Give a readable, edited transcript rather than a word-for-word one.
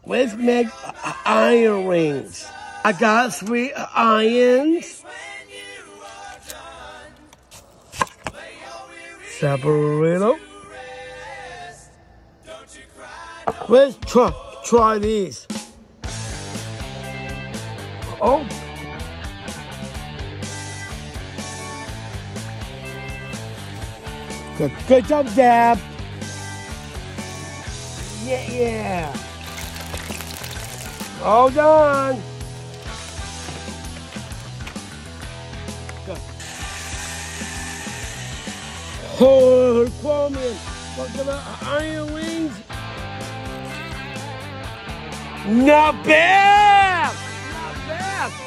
Let's make iron rings. I got 3 irons. Separate them. Let's try these. Oh. Good job, Dad. Yeah. All done. Oh, Coleman, look at the iron rings. Not bad.